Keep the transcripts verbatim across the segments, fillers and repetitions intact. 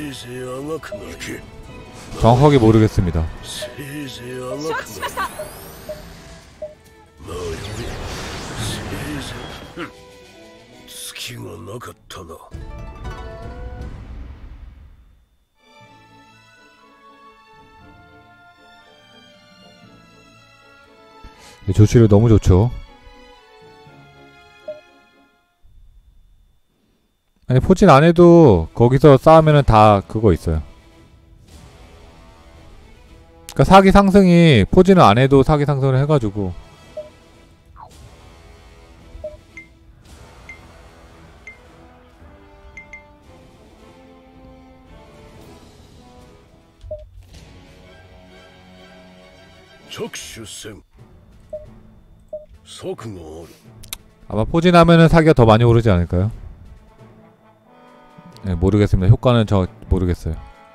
정확하게 모르겠습니다. 조치를 너무 좋죠. 아니 포진 안해도 거기서 싸우면은 다 그거 있어요. 그니까 사기 상승이 포진을 안해도 사기 상승을 해가지고 아마 포진하면은 사기가 더 많이 오르지 않을까요? 네, 모르겠습니다. 효과는 저 모르겠어요.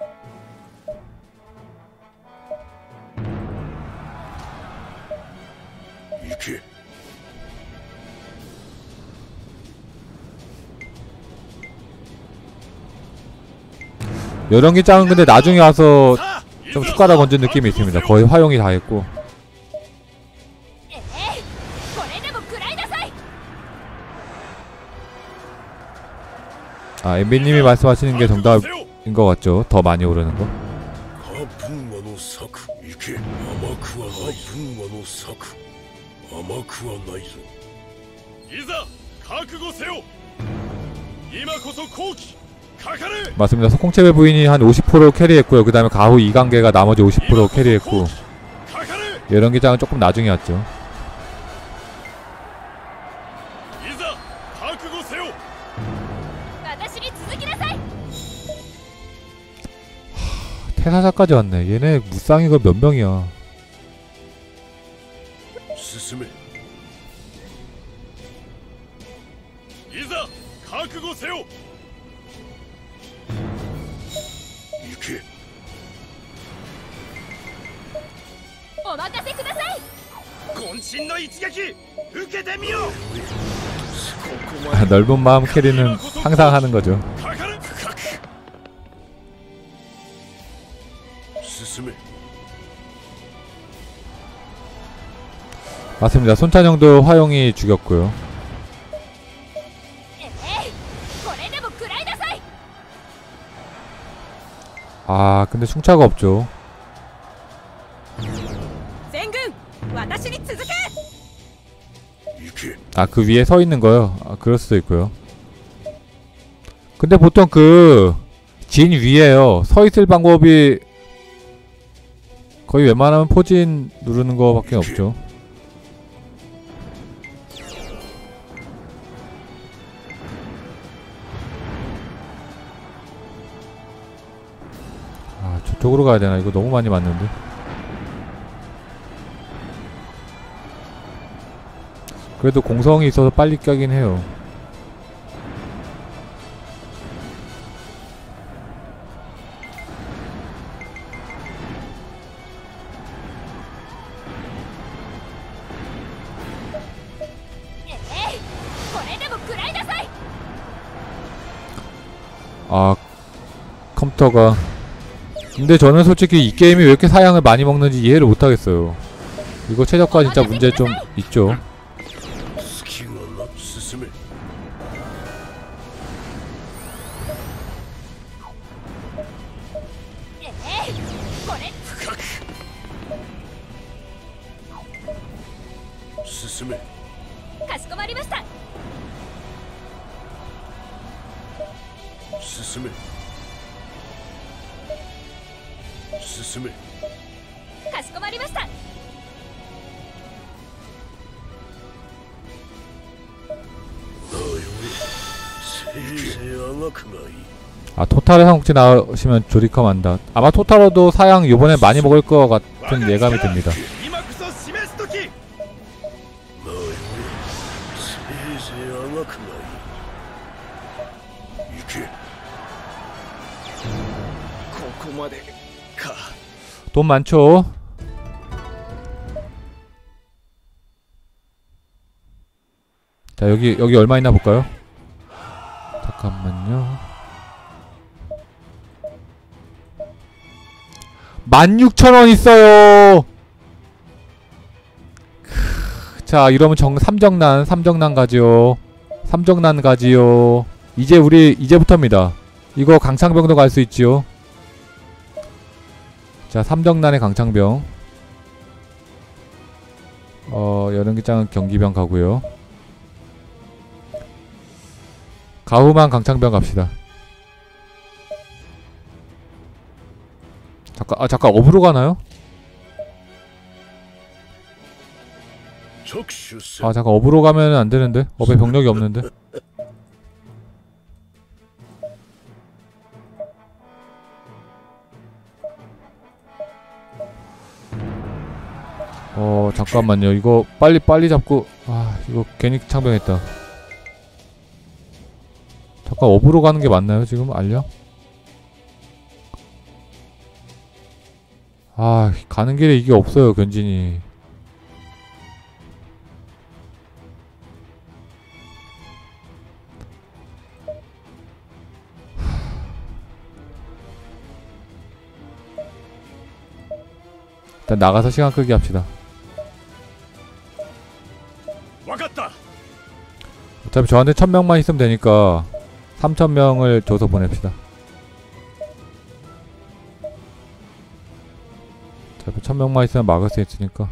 여령기 짱은 근데 나중에 와서 좀 숟가락 얹은 느낌이 있습니다. 거의 화용이 다 했고. 아, 엠비님이 말씀하시는 게 정답인 것 같죠? 더 많이 오르는 거. 맞습니다. 석공채배 부인이 한 오십 퍼센트 캐리했고요. 그 다음에 가후 이관계가 나머지 오십 퍼센트 캐리했고 여령기장은 조금 나중에 왔죠. 태사자까지 왔네. 얘네 무쌍이가 몇 명이야. 아, 넓은 마음 캐리는 항상 하는 거죠. 맞습니다. 손찬영도 화용이 죽였고요. 아 근데 충차가 없죠. 아 그 위에 서 있는 거요? 아 그럴 수도 있고요. 근데 보통 그 진 위에요 서 있을 방법이 거의 웬만하면 포진 누르는 거밖에 없죠. 아 저쪽으로 가야 되나? 이거 너무 많이 맞는데. 그래도 공성이 있어서 빨리 깨긴 해요. 아 컴퓨터가 근데 저는 솔직히 이 게임이 왜 이렇게 사양을 많이 먹는지 이해를 못하겠어요. 이거 최저가 진짜 문제 좀 있죠. 아 토탈에 삼국지 나오시면 조리컴 한다. 아마 토탈로도 사양 요번에 많이 먹을 것 같은 예감이 듭니다. 돈 많죠? 자 여기 여기 얼마 있나 볼까요? 잠깐만요. 만 육천 원 있어요. 자, 이러면 정 삼정난 삼정난 가지요. 삼정난 가지요. 이제 우리 이제부터입니다. 이거 강창병도 갈 수 있지요. 자, 삼정난의 강창병. 어, 여름기장은 경기병 가고요. 가후만 강창병 갑시다. 잠깐, 아 잠깐 업으로 가나요? 아 잠깐 업으로 가면은 안 되는데? 업에 병력이 없는데? 어 잠깐만요. 이거 빨리 빨리 잡고 아 이거 괜히 창병했다. 잠깐 업으로 가는 게 맞나요 지금? 알려? 아 가는 길에 이게 없어요 견진이. 일단 나가서 시간 끌기 합시다. 어차피 저한테 천 명만 있으면 되니까 삼천 명을 줘서 보냅시다. 어차피 천 명만 있으면 막을 수 있으니까.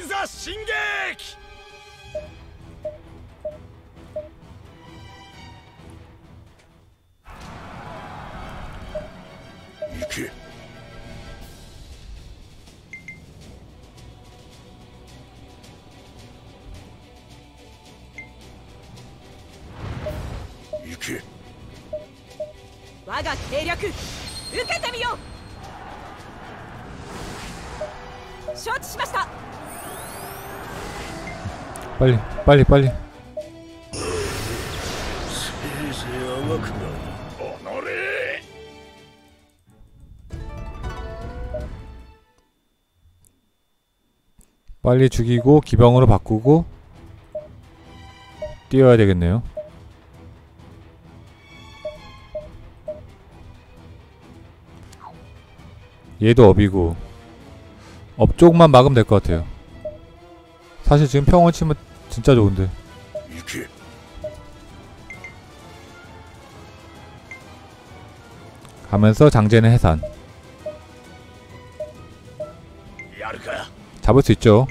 빨리 빨리 빨리. 빨리 죽이고 기병으로 바꾸고 뛰어야 되겠네요. 얘도 업이고 업 쪽만 막으면 될 것 같아요. 사실 지금 평원 치면 진짜 좋은데. 가면서 장제는 해산. 잡을 수 있죠.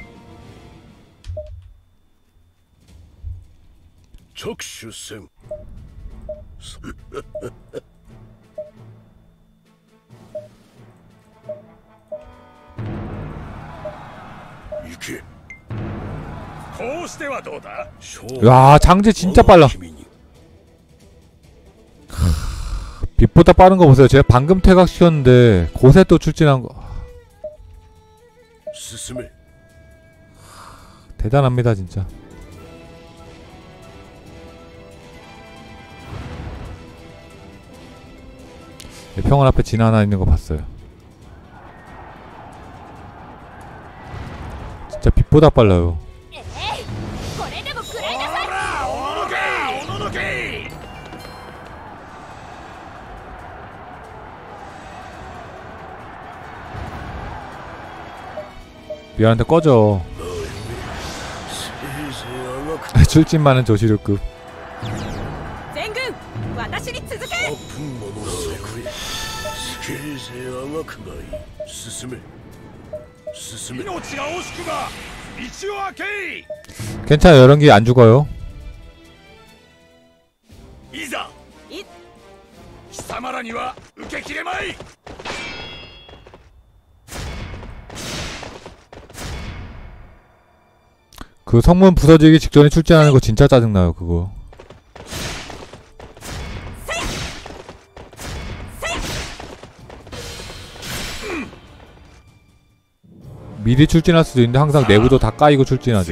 야 장제 진짜 빨라. 빛보다 빠른 거 보세요. 제가 방금 퇴각시켰는데 곳에 또 출진한 거 대단합니다 진짜. 평원 앞에 진 하나 있는 거 봤어요. 진짜 빛보다 빨라요. 미안한데 꺼져. 출진 많은 조시류급. 괜찮아요. 여런기 안 죽어요. 그 성문 부서지기 직전에 출진하는 거 진짜 짜증나요 그거. 미리 출진할 수도 있는데 항상 내구도 다 까이고 출진하죠.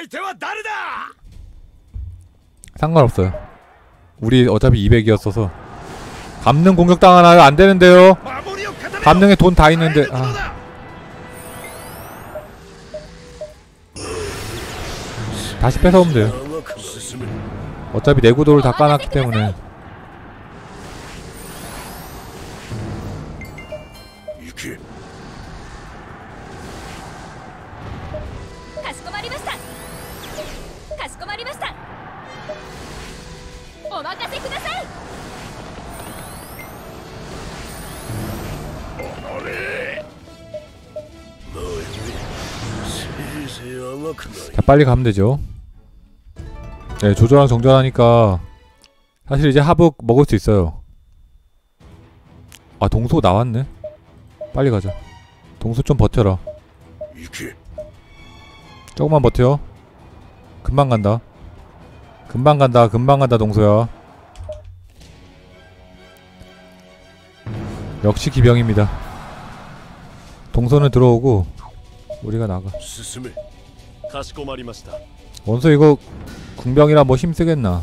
상관없어요. 우리 어차피 이백이었어서. 감능 공격 당하나요? 안되는데요. 감능에 돈 다 있는데. 아. 다시 뺏어오면 돼요. 어차피 내구도를 다 까놨기 때문에. かしこまりました。かしこまりました。お任せください。 자, 빨리 가면 되죠. 네, 조조랑 정전하니까 사실 이제 하북 먹을 수 있어요. 아, 동소 나왔네. 빨리 가자. 동소 좀 버텨라. 조금만 버텨. 금방 간다. 금방 간다. 금방 간다, 동소야. 역시 기병입니다. 동소는 들어오고 우리가 나가. 원소 이거 궁병이라 뭐 힘쓰겠나.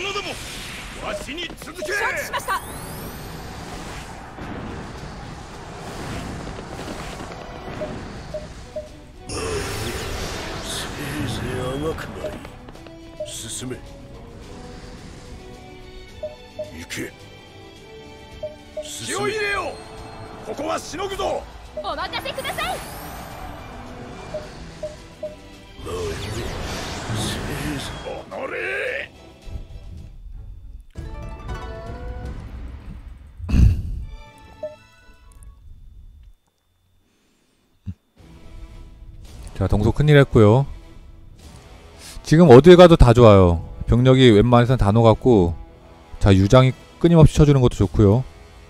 자, 동소 큰일 했고요. 지금 어딜 가도 다 좋아요. 병력이 웬만해선 다 녹았고, 자, 유장이 끊임없이 쳐주는 것도 좋고요.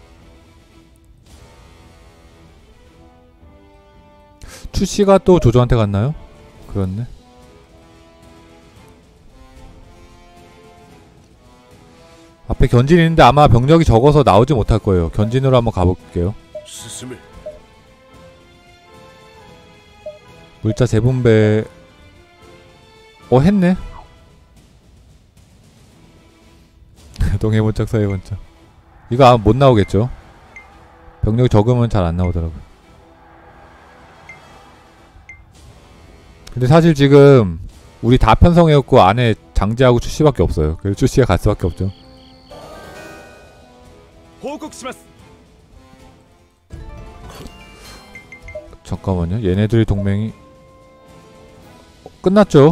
추씨가 또 조조한테 갔나요? 그렇네. 앞에 견진 있는데 아마 병력이 적어서 나오지 못할 거예요. 견진으로 한번 가볼게요. 물자 재분배 어 했네. 동해번쩍 서해번쩍 이거 아마 못 나오겠죠. 병력이 적으면 잘 안 나오더라고요. 근데 사실 지금 우리 다 편성해갖고 안에 장지하고 추씨밖에 없어요. 그래서 추씨가 갈 수밖에 없죠. 잠깐만요. 얘네들이 동맹이 어, 끝났죠?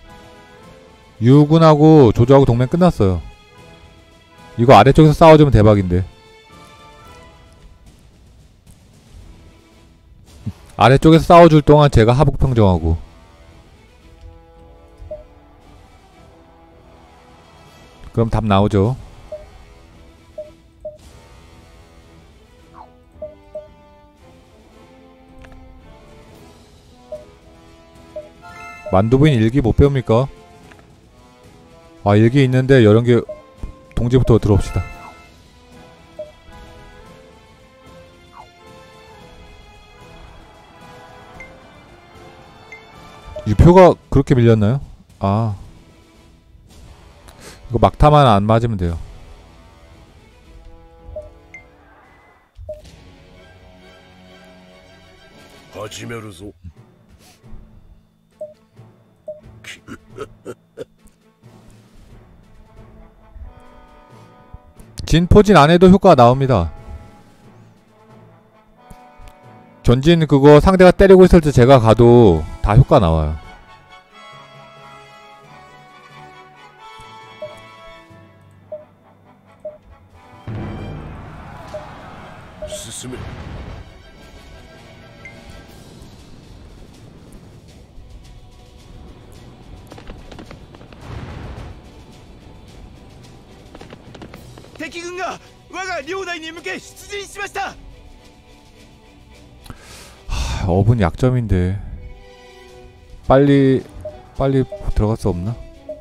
유군하고 조조하고 동맹 끝났어요. 이거 아래쪽에서 싸워주면 대박인데. 아래쪽에서 싸워줄 동안 제가 하북 평정하고. 그럼 답 나오죠. 만두부인 일기 못 배웁니까? 아, 일기 있는데 열연기 동지부터 들어옵시다. 유표가 그렇게 밀렸나요? 아, 이거 막타만 안 맞으면 돼요. 진포진 안에도 효과가 나옵니다. 견진 그거 상대가 때리고 있을 때 제가 가도 다 효과 나와요. 하, 업은 약점인데 빨리 빨리 들어갈 수 없나?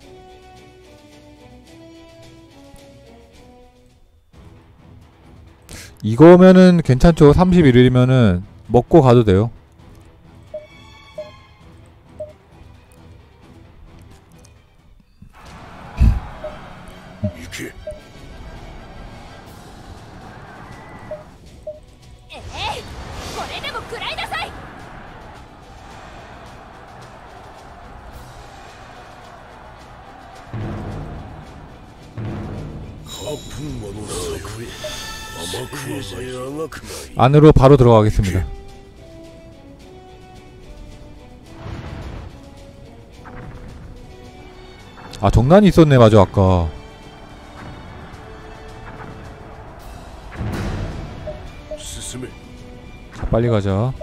이거면은 괜찮죠. 삼십일 일이면은 먹고 가도 돼요. 안으로 바로 들어가겠습니다. 아, 정난이 있었네. 맞아, 아까. 자, 빨리 가자.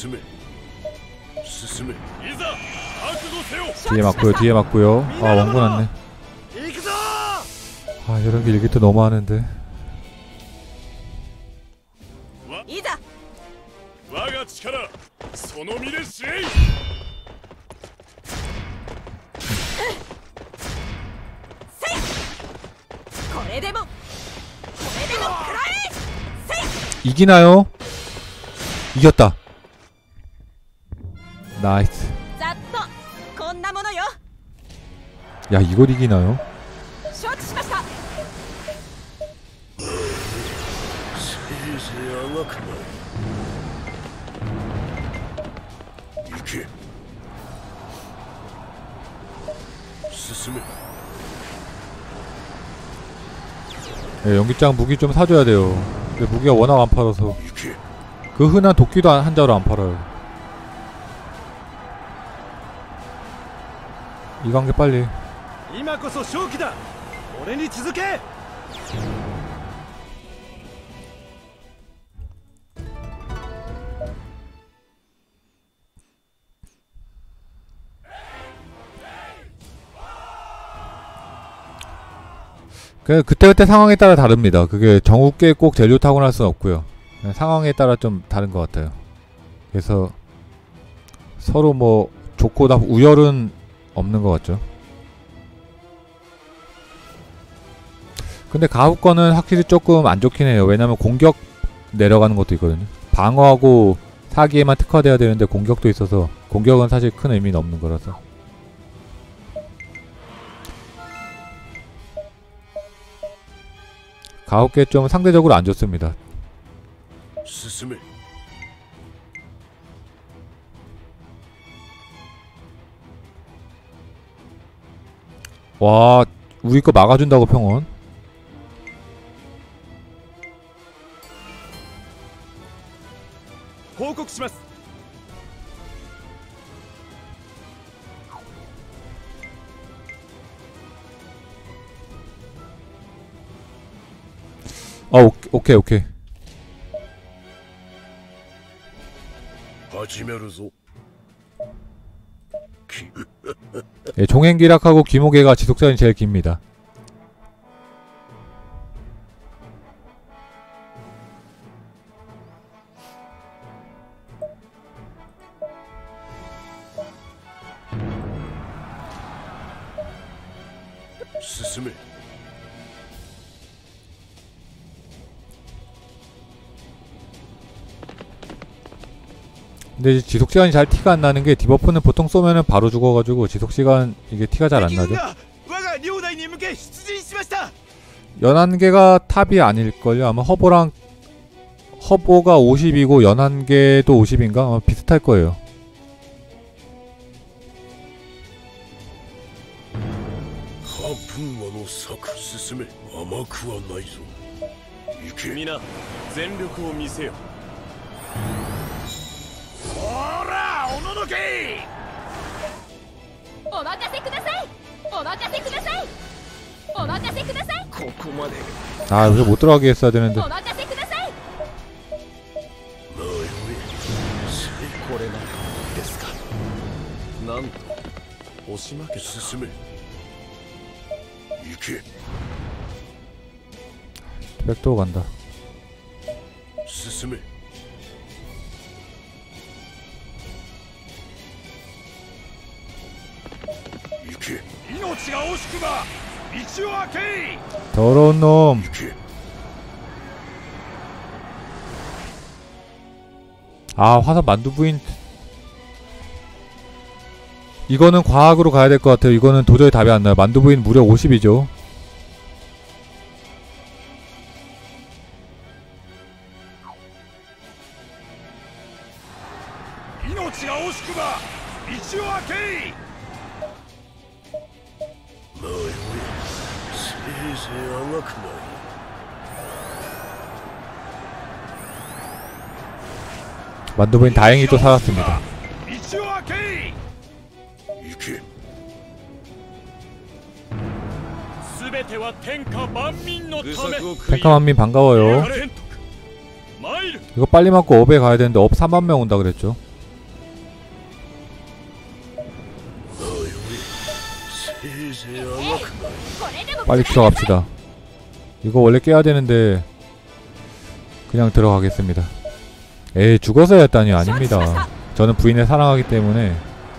뒤에 맞고요, 뒤에 맞고요. 아, 원고 났네. 아, 이런 게 일기트 너무 하는데. 이기나요? 이겼다. 나이스. 야, 이걸 이기나요? 예, 연기장 무기 좀 사줘야 돼요. 근데 무기가 워낙 안 팔아서. 그 흔한 도끼도 한, 한 자루 안 팔아요. 이 관계 빨리. 그 그때그때 상황에 따라 다릅니다. 그게 정우께 꼭 제일 좋다고 할 수는 없고요. 상황에 따라 좀 다른 것 같아요. 그래서 서로 뭐 좋고 나 우열은 없는 것 같죠. 근데 가후 거는 확실히 조금 안 좋긴 해요. 왜냐면 공격 내려가는 것도 있거든요. 방어하고 사기에만 특화돼야 되는데 공격도 있어서 공격은 사실 큰 의미는 없는 거라서. 가혹게 좀 상대적으로 안 좋습니다. 와, 우리 거 막아준다고 평온. 아, 오케이, 오케이, 오케이. 예, 종행기락하고 귀모개가 지속시간이 제일 깁니다. 근데 지속시간이 잘 티가 안 나는 게 디버프는 보통 쏘면은 바로 죽어가지고 지속시간 이게 티가 잘 안 나죠. 연한계가 탑이 아닐걸요. 아마 허보랑 허보가 오십이고 연한계도 오십인가? 아마 비슷할 거예요. 아, 여기서 못 들어가게 했어야 되는데. 백도 간다. 더러운 놈. 아, 화산 만두 부인. 이거는 과학으로 가야 될 것 같아요. 이거는 도저히 답이 안 나요. 만두 부인 무려 오십이죠. 만두부인 다행히 또 살았습니다. 탱카만민 반가워요. 이거 빨리 맞고 업에 가야 되는데 업 삼만 명 온다 그랬죠. 빨리 들어갑시다. 이거 원래 깨야 되는데 그냥 들어가겠습니다. 에이, 죽어서 했다니. 아닙니다. 저는 부인을 사랑하기 때문에.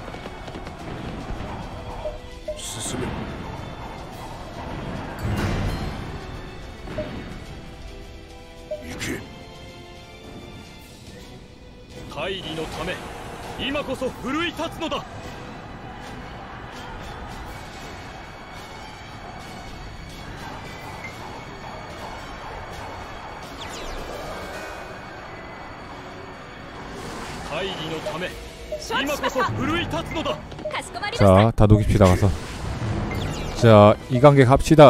자, 다 녹입시다. 가서. 자, 이 관계 갑시다.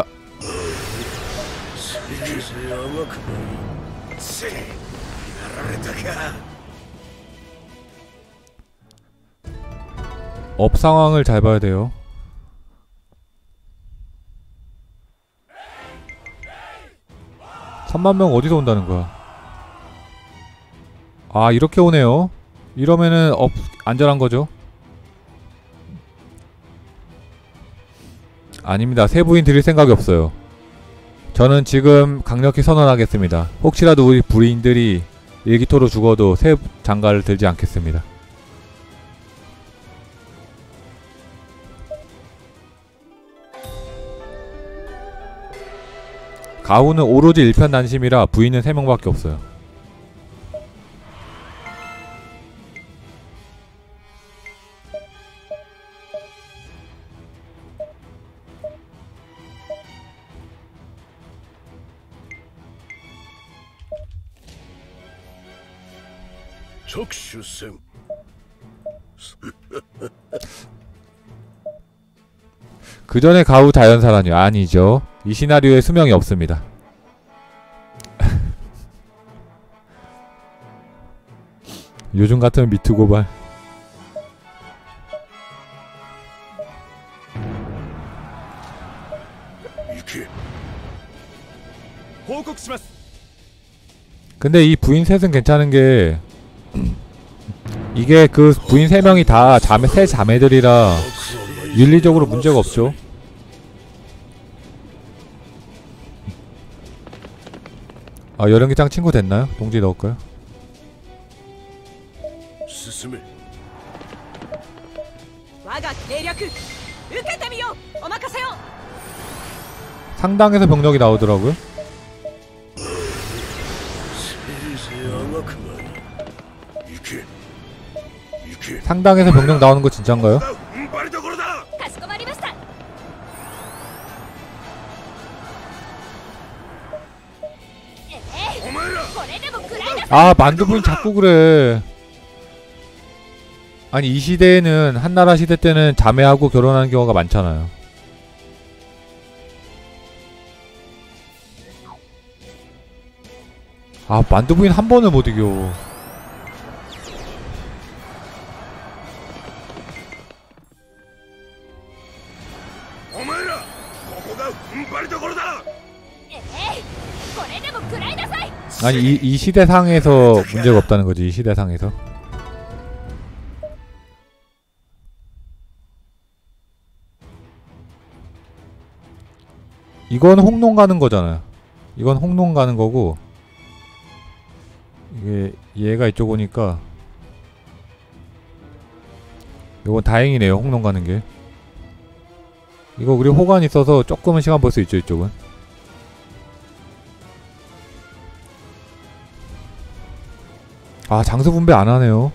업 상황을 잘 봐야 돼요. 삼만 명 어디서 온다는 거야? 아, 이렇게 오네요. 이러면은 업 안전한 거죠? 아닙니다. 새 부인 드릴 생각이 없어요. 저는 지금 강력히 선언하겠습니다. 혹시라도 우리 부인들이 일기토로 죽어도 새 장가를 들지 않겠습니다. 가후는 오로지 일편단심이라 부인은 세 명밖에 없어요. 적슈생. 그 전에 가후 자연사라뇨. 아니죠. 이 시나리오에 수명이 없습니다. 요즘 같으면 미투 고발. 근데 이 부인 셋은 괜찮은 게 이게 그 부인 세 명이 다 자매, 세 자매들이라 윤리적으로 문제가 없죠. 아, 여령기장 친구 됐나요? 동지 넣을까요? 상당에서 병력이 나오더라고요. 상당에서 병력 나오는 거 진짠가요? 아, 만두부인 자꾸 그래. 아니, 이 시대에는 한나라 시대 때는 자매하고 결혼하는 경우가 많잖아요. 아, 만두부인 한 번을 못 이겨. 아니, 이, 이 시대상에서 문제가 없다는 거지. 이 시대상에서. 이건 홍농 가는 거잖아요. 이건 홍농 가는 거고, 이게 얘가 이쪽 오니까 이건 다행이네요. 홍농 가는 게. 이거 우리 호간 있어서 조금은 시간 벌 수 있죠. 이쪽은. 아, 장수 분배 안 하네요.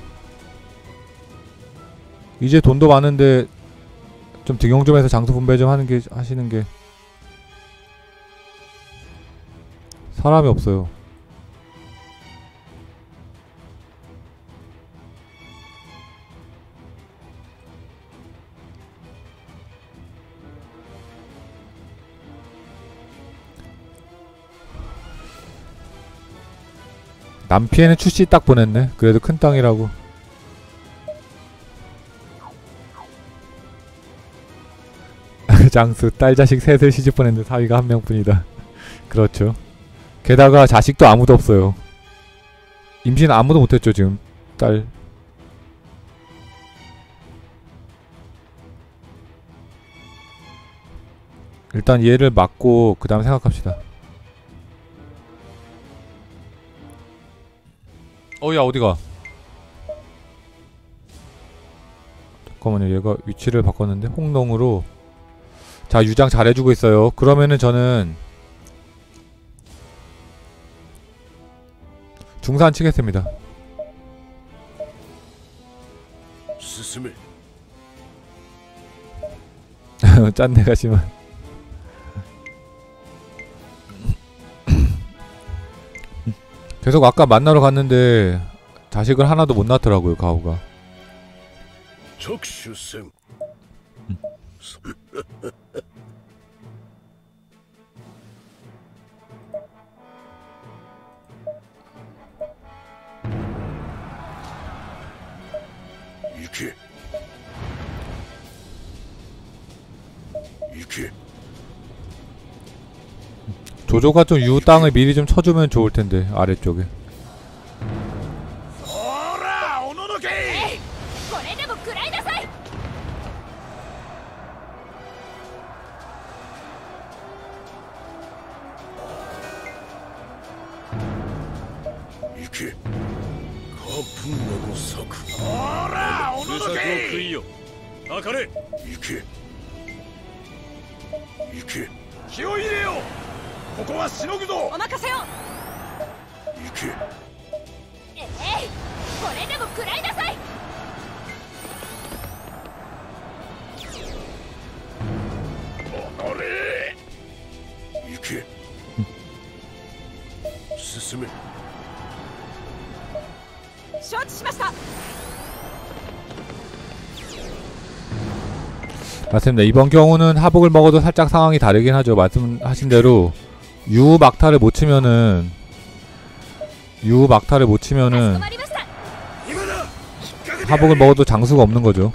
이제 돈도 많은데 좀 등용 좀 해서 장수 분배 좀 하는 게 하시는 게. 사람이 없어요. 남피에는 출시 딱 보냈네. 그래도 큰 땅이라고. 장수 딸 자식 셋을 시집 보냈는데 사위가 한 명뿐이다. 그렇죠. 게다가 자식도 아무도 없어요. 임신 아무도 못했죠 지금. 딸. 일단 얘를 막고 그 다음 생각합시다. 어야 어디가? 잠깐만요. 얘가 위치를 바꿨는데 홍농으로. 자 유장 잘해주고 있어요. 그러면은 저는 중산 치겠습니다. 스스메. 짠내가 심한. 계속 아까 만나러 갔는데 자식을 하나도 못 낳더라고요 가오가. 적슈생. 이게 이게 조조가 좀 유 땅을 미리 좀 쳐주면 좋을 텐데 아래쪽에. ほらおののけ。 えいこれでも食らいなさい。 行け。カプンナの策。ほらおののけ。食いよ。あかれ。行け。行け。気を入れよ。ここはしのぐぞ。 お任せを。 行け。 えいこれでも食らいなさい。 おのれ。行け。進め。 承知しました。 맞습니다. 이번 경우는 하복을 먹어도 살짝 상황이 다르긴 하죠. 말씀하신 대로 유 막타를 못 치면은 유 막타를 못 치면은 하복을 먹어도 장수가 없는 거죠.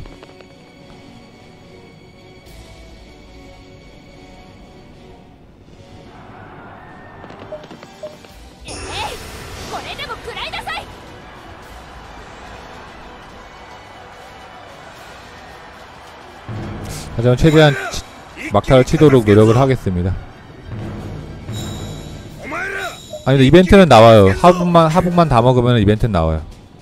하지만 최대한 치, 막타를 치도록 노력을 하겠습니다. 아니 근데 이벤트는 나와요. 하복만 하복만 다 먹으면 이벤트는 나와요.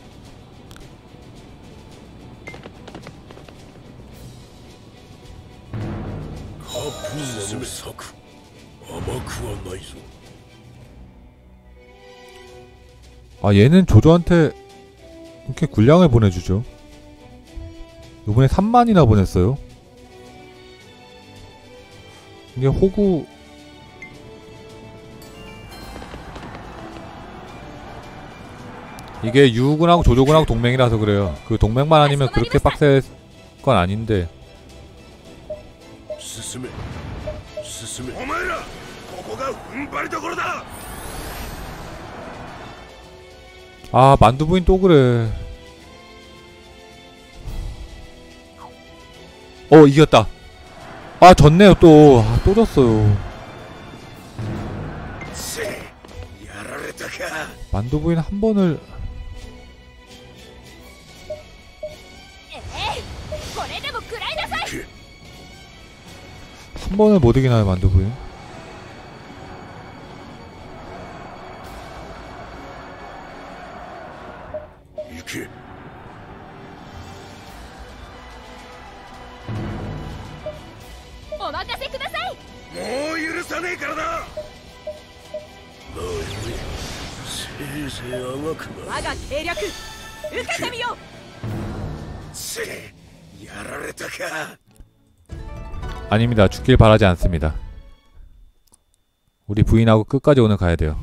아 얘는 조조한테 이렇게 군량을 보내주죠. 요번에 삼만이나 보냈어요. 이게 호구 이게 유군하고 조조군하고 동맹이라서 그래요. 그 동맹만 아니면 그렇게 빡셀 건 아닌데. 아 만두부인 또 그래. 어 이겼다. 아 졌네요 또. 아, 또 졌어요. 만두부인 한 번을 한 번을 못 이기나요 만두부인? 아닙니다. 죽길 바라지 않습니다. 우리 부인하고 끝까지 오늘 가야 돼요.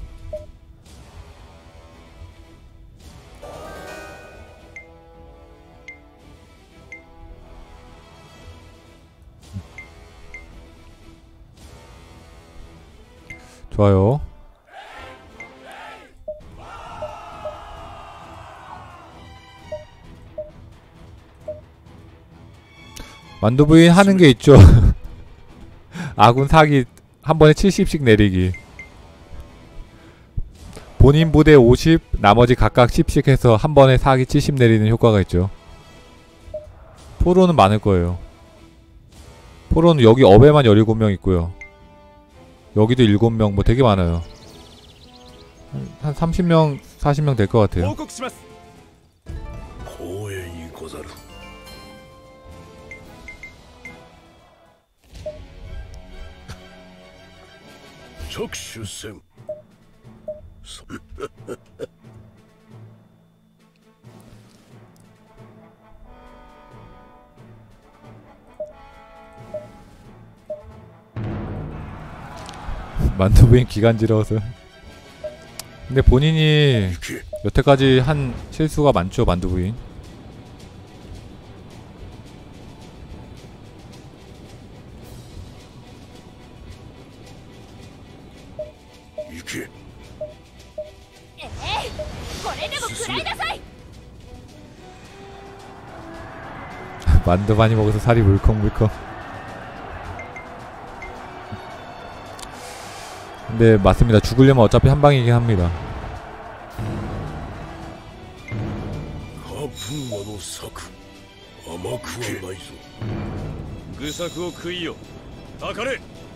좋아요. 만두 부인 하는 게 있죠. 아군 사기 한 번에 칠십씩 내리기. 본인 부대 오십, 나머지 각각 십씩 해서 한 번에 사기 칠십 내리는 효과가 있죠. 포로는 많을 거예요. 포로는 여기 업에만 열일곱 명 있고요. 여기도 일곱 명, 뭐 되게 많아요. 한 삼십 명, 사십 명 될 것 같아요. 적수생. 만두부인 기간지러워서. 근데 본인이 여태까지 한 실수가 많죠, 만두부인. 이게 ええ、これでも食らいなさい。 만두 많이 먹어서 살이 물컹물컹. 근데 맞습니다. 죽으려면 어차피 한 방이긴 합니다. カプンマの策甘くはないぞ。愚策を食いよ。たかれ。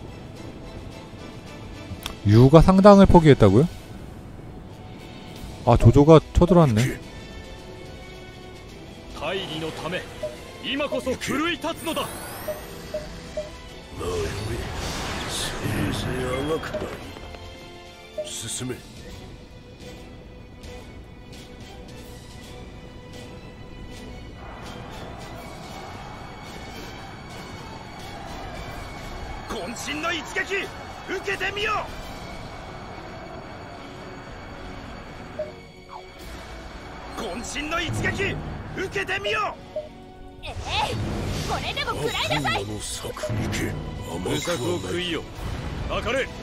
유가 상당을 포기했다고요? 아, 조조가 쳐들어왔네. 大義のため今こそ奮い立つのだ。なあよりせいぜいあがくがいい。進め。渾身の一撃受けてみよう。渾身の一撃受けてみよう。 ええ、これでも食らいなさい。 無策を食いよ。あかれ。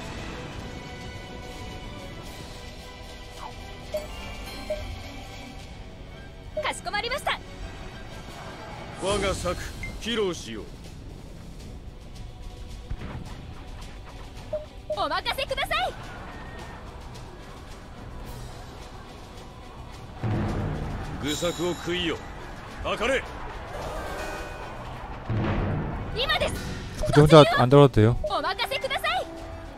かしこまりました。 我が策披露しよう。 お任せください。 愚策を食いよ。あかれ。 今です。 굳이 혼자 안 들어도 돼요. お任せください。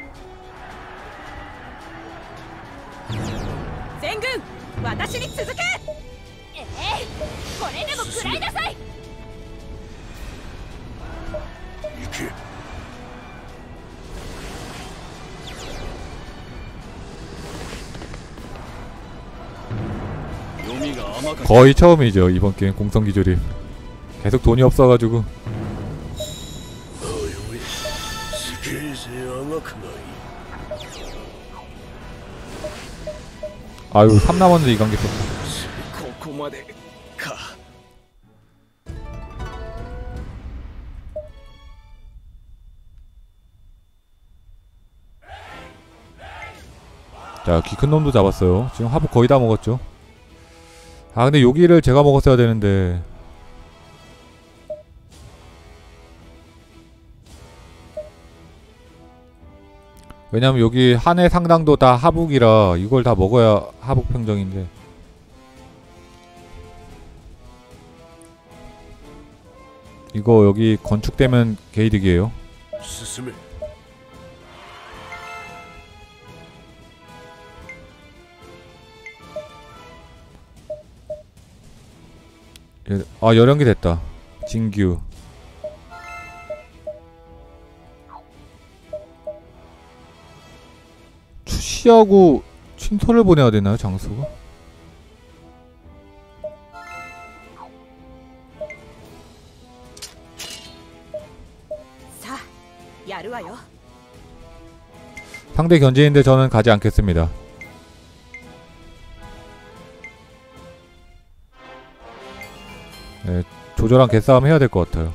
全軍私に続け。ええ、これでも食らいなさい。 行け。 거의 처음이죠, 이번 게임 공성기조립. 계속 돈이 없어가지고. 아유, 삼 남았는데 이 관계 썼다. 자, 키 큰 놈도 잡았어요. 지금 화부 거의 다 먹었죠. 아, 근데 여기를 제가 먹었어야 되는데. 왜냐면 여기 한해 상당도 다 하북이라 이걸 다 먹어야 하북 평정인데. 이거 여기 건축되면 개이득이에요. 아, 열연기 됐다. 진규. 추시하고 친서를 보내야 되나요, 장수가? 상대 견제인데 저는 가지 않겠습니다. 네, 조조랑 개싸움 해야 될 것 같아요.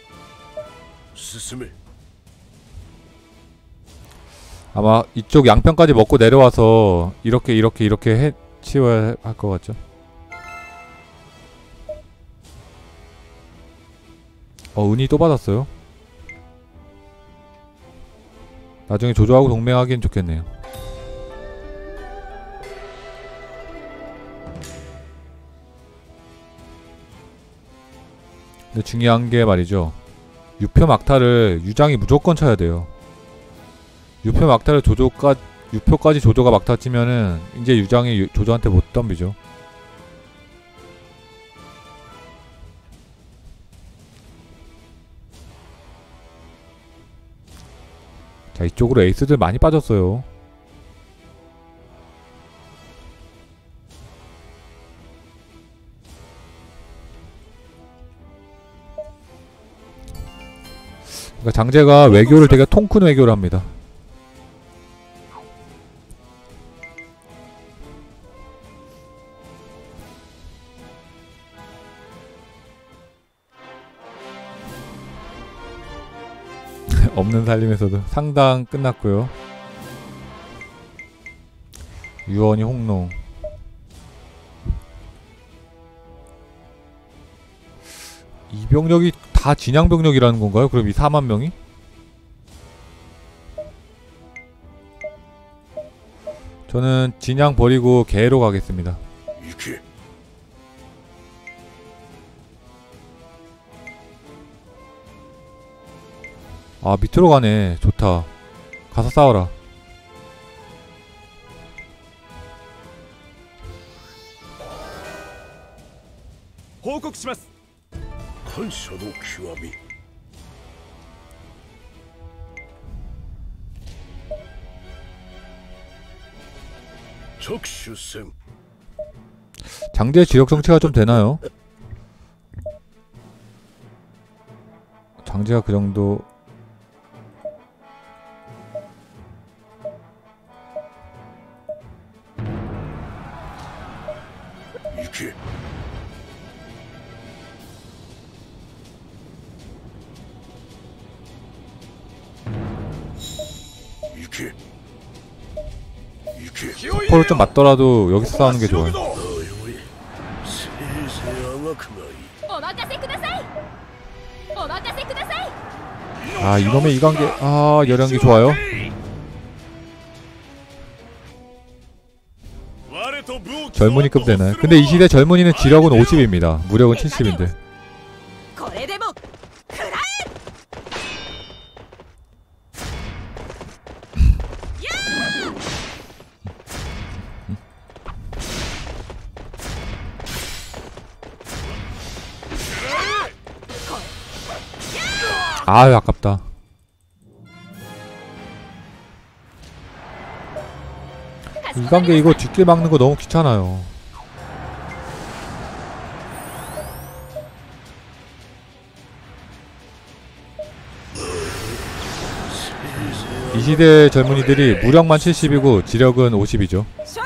아마 이쪽 양편까지 먹고 내려와서 이렇게 이렇게 이렇게 해 치워야 할 것 같죠. 어 은희 또 받았어요. 나중에 조조하고 동맹하기엔 좋겠네요. 근데 중요한 게 말이죠, 유표 막타를 유장이 무조건 쳐야 돼요. 유표 막타를 조조까 유표까지 조조가 막타 치면은 이제 유장이 유, 조조한테 못 덤비죠. 자, 이쪽으로 에이스들 많이 빠졌어요. 그러니까 장제가 외교를 되게 통 큰 외교를 합니다. 없는 살림에서도 상당 끝났고요. 유언이 홍농. 이 병력이 다 진양 병력이라는 건가요? 그럼 이 사만 명이? 저는 진양 버리고 개로 가겠습니다. 아, 밑으로 가네. 좋다. 가서 싸워라. 보고시마스. 간사의極み. 적수생. 장제 지력 정체가 좀 되나요? 장제가 그 정도. 이게. 이게. 이게. 포를 좀 맞더라도 여기서 싸우는 게 좋아요. 아, 이놈의 이관계. 아, 열연기 좋아요. 젊은이급 되나요? 근데 이 시대 젊은이는 지력은 오십입니다. 무력은 칠십인데. 아유, 아깝다. 이관계 이거 뒷길 막는 거 너무 귀찮아요. 이 시대 젊은이들이 무력만 칠십이고 지력은 오십이죠.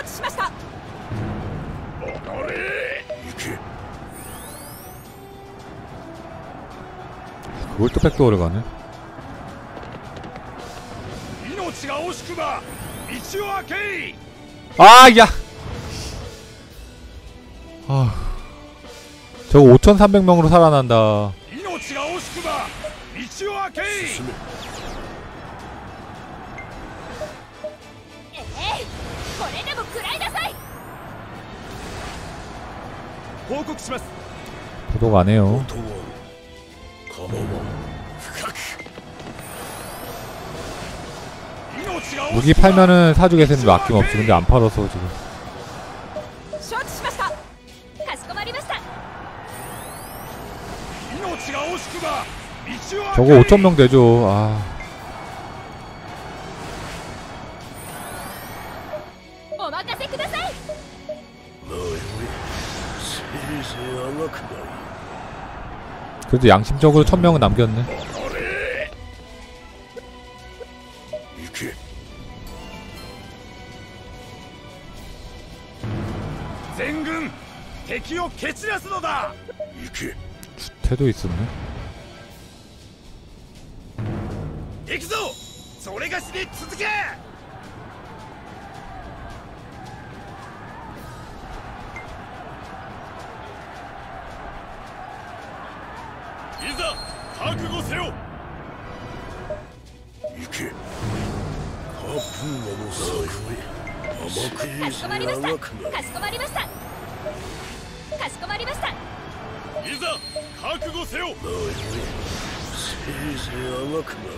그걸 또 백도어를 가네. 아, 야! 아, 저거 오천삼백 명으로 살아난다. 도둑 안 해요. 무기 팔면은 사주겠습니다. 아낌없이. 근데 안 팔아서 지금. 저거 오천 명 되죠. 아. 그래도 양심적으로 천 명은 남겼네. 주태도 있었네. 覚悟せよ。行け。カップのさ甘くかしこまりました。かしこまりました。かしこまりました。 いざ覚悟せよ。せいぜい甘くない。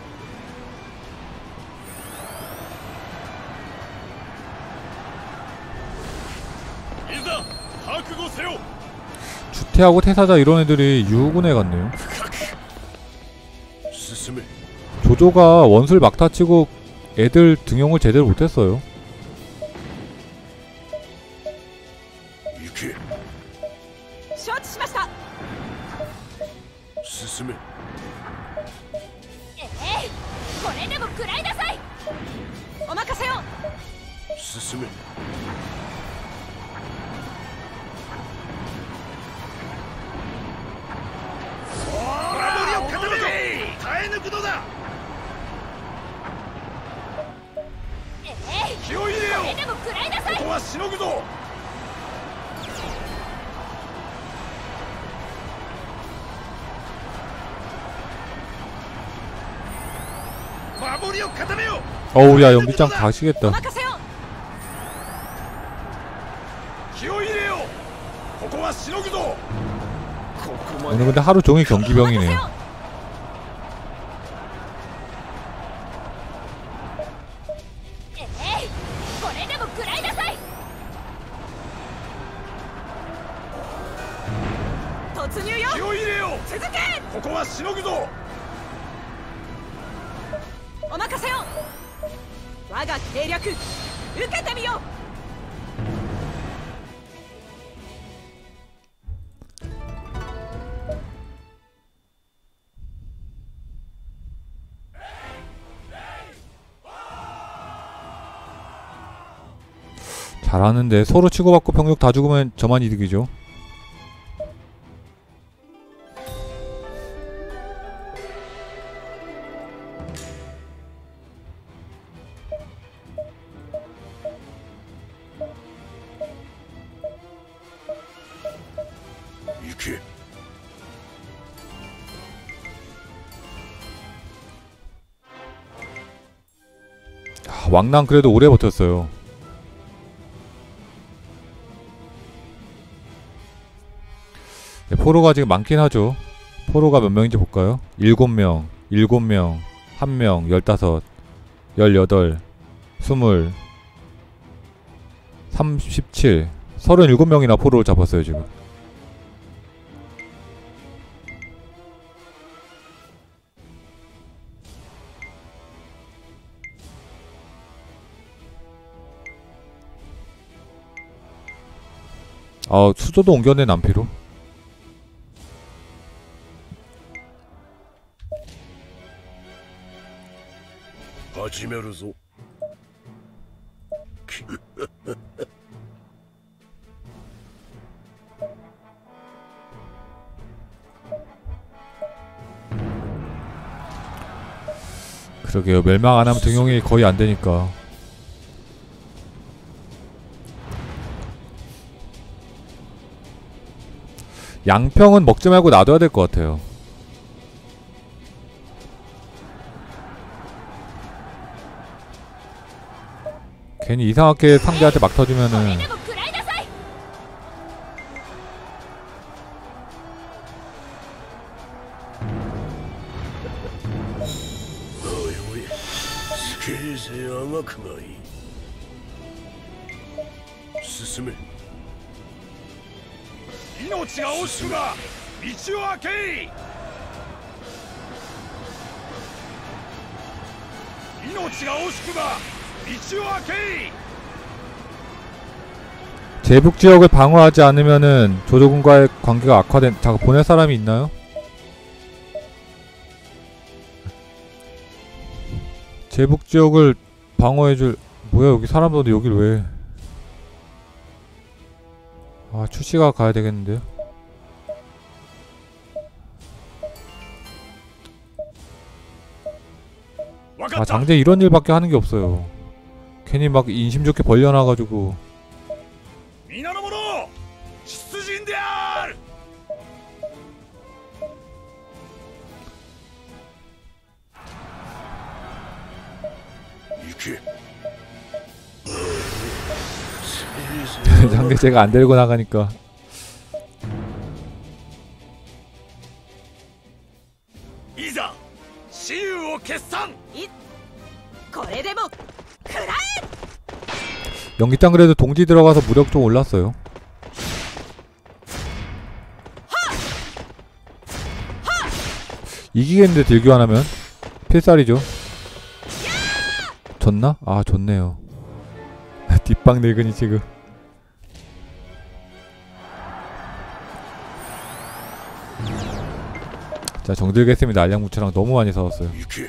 いざ覚悟せよ。 주태하고 태사자 이런 애들이 유군에 갔네요. 조조가 원술 막타 치고 애들 등용을 제대로 못했어요. 어우 야 연기장 가시겠다. 오늘 근데 하루 종일 경기병이네요. 잘하는데 서로 치고받고 병력 다 죽으면 저만 이득이죠. 아, 왕랑 그래도 오래 버텼어요. 네, 포로가 지금 많긴 하죠. 포로가 몇 명인지 볼까요? 일곱 명, 일곱 명, 한 명, 열다섯, 열여덟, 스물, 삼십칠, 서른일곱 명이나 포로를 잡았어요 지금. 아 수조도 옮겨낸 남피로. 그러게요. 멸망 안하면 등용이 거의 안되니까. 양평은 먹지 말고 놔둬야 될 것 같아요. 괜히 이상하게 상대한테 막 터지면은 제북지역을 방어하지 않으면은 조조군과의 관계가 악화된... 잠깐 보낼 사람이 있나요? 제북지역을 방어해줄... 뭐야 여기 사람도 없는데 여길 왜... 아 출시가 가야 되겠는데요? 아 장제 이런 일밖에 하는 게 없어요. 괜히 막 인심 좋게 벌려놔가지고. 근데 제가 안 데리고 나가니까. いざ雌雄を決散。 これでも食らえ。 연기땅 그래도 동지 들어가서 무력 좀 올랐어요. 이기겠는데 딜교환 하면 필살이죠. 졌나? 아 좋네요. 뒷방 늙은이 지금. 자 정들겠습니다. 알량무차랑 너무 많이 싸웠어요.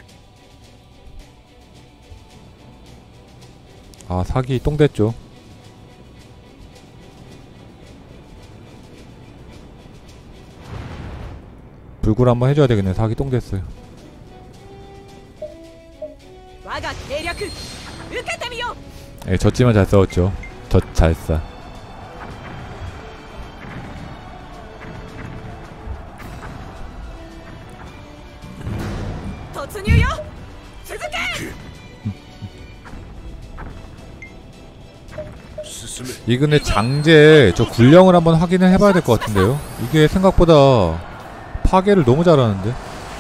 아 사기 똥 됐죠. 불굴 한번 해줘야 되겠네. 사기 똥 됐어요. 예, 졌지만 잘 싸웠죠. 졌 잘 싸. 이 근데 장제 저 굴령을 한번 확인을 해봐야 될 것 같은데요. 이게 생각보다 파괴를 너무 잘하는데.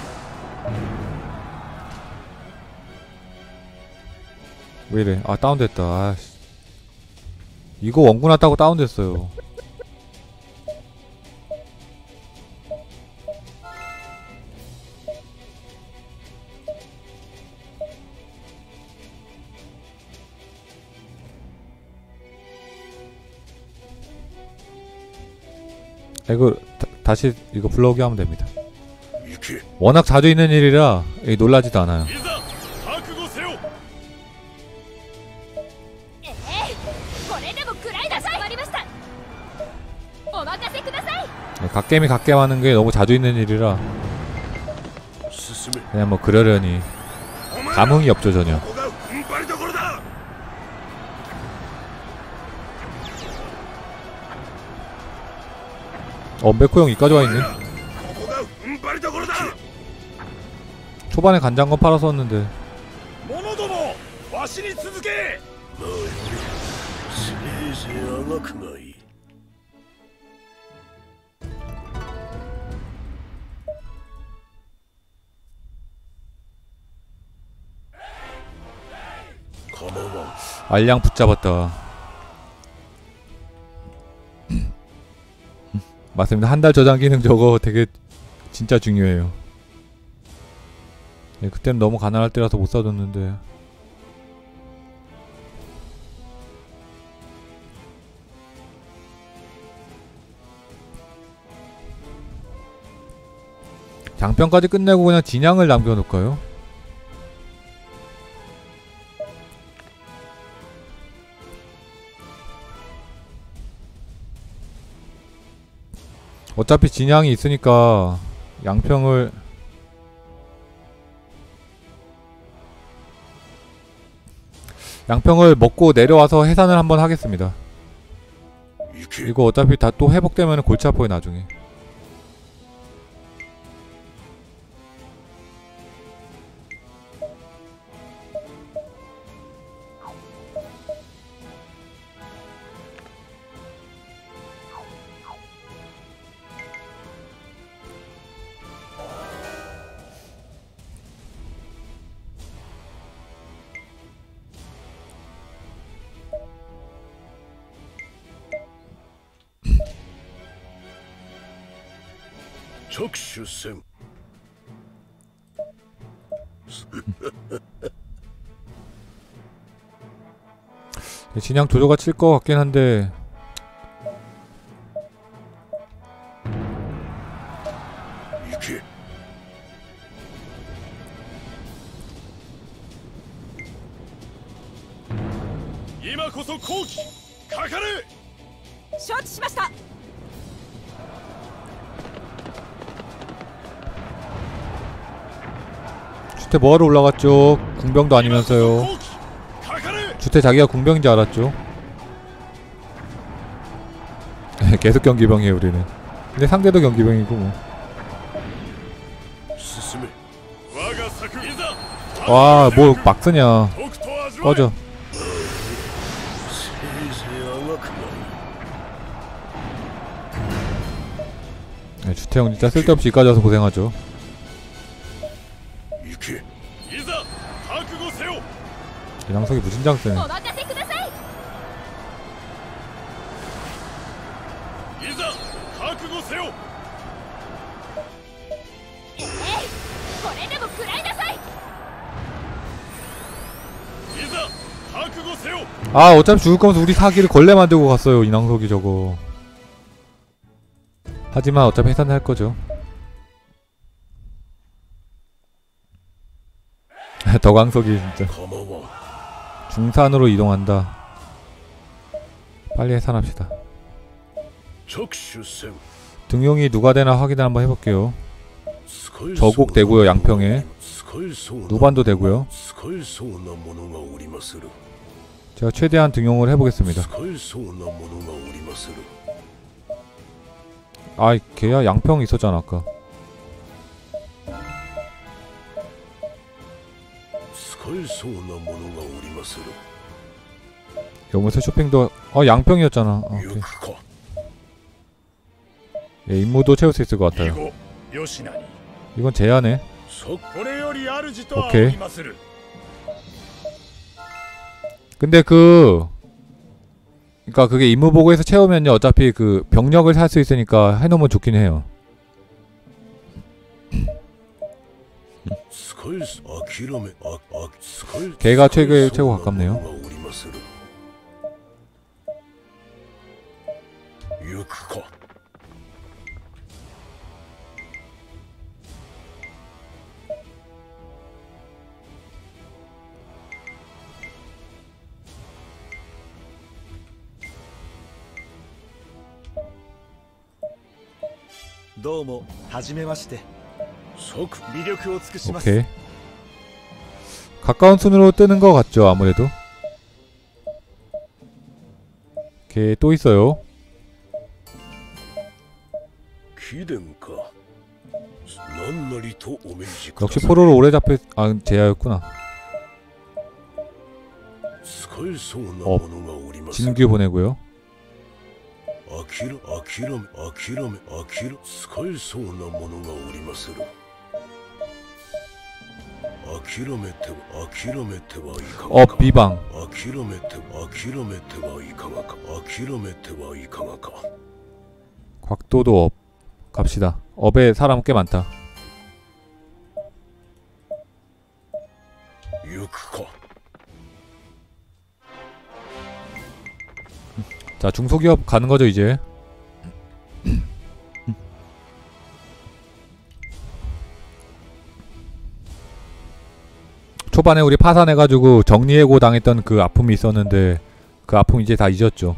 왜이래? 아 다운됐다. 아씨. 이거 원군 왔다고 다운됐어요. 이거 다, 다시 이거 불러오게 하면 됩니다. 워낙 자주 있는 일이라 놀라지도 않아요. 네, 갓겜이 갓겜 하는 게 너무 자주 있는 일이라 그냥 뭐 그러려니 감흥이 없죠 전혀. 어 메코 형 이까지 와있네. 초반에 간장건 팔았었는데. 알량 붙잡았다. 맞습니다. 한 달 저장 기능 저거 되게 진짜 중요해요. 네, 그때는 너무 가난할 때라서 못 사줬는데. 장편까지 끝내고 그냥 진양을 남겨놓을까요? 어차피 진양이 있으니까 양평을 양평을 먹고 내려와서 해산을 한번 하겠습니다. 이거 어차피 다 또 회복되면 골치 아파요 나중에. 적수생. 진양 조조가 칠 것 같긴 한데 주태 뭐하러 올라갔죠? 궁병도 아니면서요. 주태 자기가 궁병인 줄 알았죠. 계속 경기병이에요 우리는. 근데 상대도 경기병이고 뭐. 와 뭐 막 쓰냐. 꺼져. 네, 주태형 진짜 쓸데없이 이까지 와서 고생하죠. 行けいざ覚悟せよ 이낭석이 무진장 세네. お任せくださいいざ覚悟せよええこれでも食らいなさいいざ覚悟せよ 아 어차피 죽을 거면서 우리 사기를 걸레 만들고 갔어요 이낭석이 저거. 하지만 어차피 해산할 거죠. 덕왕석이 진짜 構わん 중산으로 이동한다. 빨리 해산합시다. 着手せん 등용이 누가 되나 확인을 한번 해볼게요. 使え 저곡 되고요 양평에. 使えそうな 누반도 되고요. 使えそうなものがおりまする 제가 최대한 등용을 해보겠습니다. 使えそうなものがおりまする 아 걔야 양평 있었잖아 아까. 使えそうなものがおりまする 여기서 쇼핑도 어 양평이었잖아. 아, 行 오케이. くか 예, 임무도 채울 수 있을 것 以 같아요. 後吉名に 이건 제야네. そこれより主とは 오케이. おりまする 근데 그 그니까 그게 임무 보고에서 채우면요 어차피 그 병력을 살 수 있으니까 해놓으면 좋긴 해요. 使えす諦めああ使え 걔가 使え 최고 そう 최고 な 가깝네요. ものがおりまする行くかどうもはじめまして即魅力を尽くします 오케이. 가까운 순으로 뜨는 것 같죠 아무래도. 걔 또 있어요. 貴殿か何なりとお命じくだ 역시 さい 포로로 오래 잡혀 아 제야였구나. 使えそうなものがおりまする 진규 보내고요. 諦め諦め諦め諦め使えそうなものがおりまする諦めては諦めてはいかが 업 か 비방. 諦めて諦めてはいかがか諦めてはいかがか 곽도도 업. 갑시다. 업에 사람 꽤 많다. 行くか 자 중소기업 가는 거죠 이제. 초반에 우리 파산해가지고 정리해고 당했던 그 아픔이 있었는데 그 아픔 이제 다 잊었죠.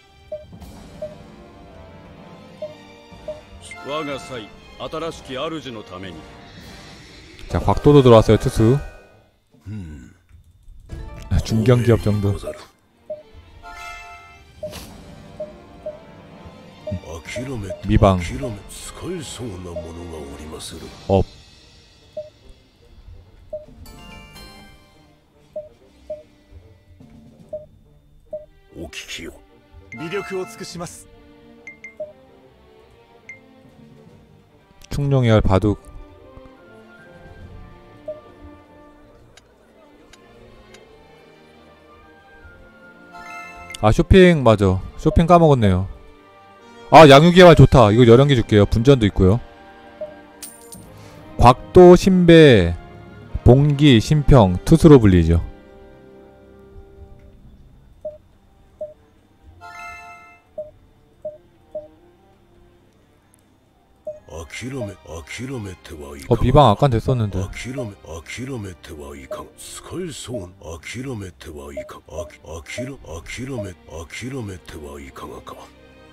我が妻新しき主のために 자 곽도도 들어왔어요 투수. うん 중견기업 정도. ござる諦めて 미방. 諦め使えそうなものがおりまする 업. お聞きよ魅力を尽くします 충룡이할 바둑. 아 쇼핑 맞아. 쇼핑 까먹었네요. 아 양육개발 좋다. 이거 여러 개 줄게요. 분전도 있고요. 곽도, 신배, 봉기, 신평, 투수로 불리죠. 어 비방 아까 됐었는데. 諦め諦めてはいかん使えそう諦めてはいかんあき諦諦め諦めてはいかがか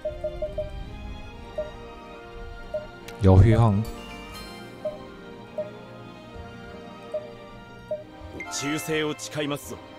여휘황. 忠誠を誓いますぞ